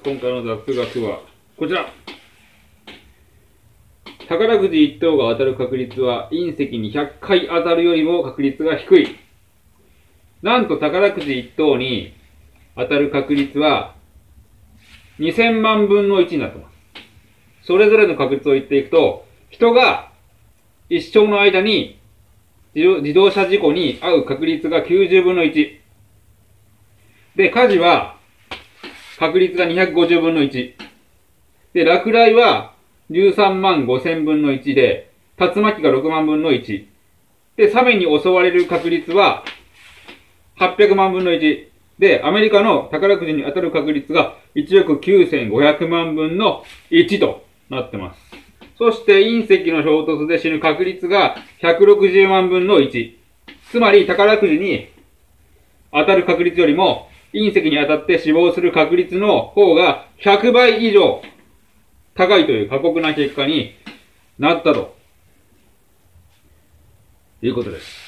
今回の雑学はこちら。宝くじ1等が当たる確率は隕石に100回当たるよりも確率が低い。なんと宝くじ1等に当たる確率は2000万分の1になってます。それぞれの確率を言っていくと、人が一生の間に自動車事故に遭う確率が90分の1。で、火事は確率が250分の1。で、落雷は13万5000分の1で、竜巻が6万分の1。で、サメに襲われる確率は800万分の1。で、アメリカの宝くじに当たる確率が1億9500万分の1となってます。そして隕石の衝突で死ぬ確率が160万分の1。つまり宝くじに当たる確率よりも隕石に当たって死亡する確率の方が100倍以上高いという過酷な結果になったということです。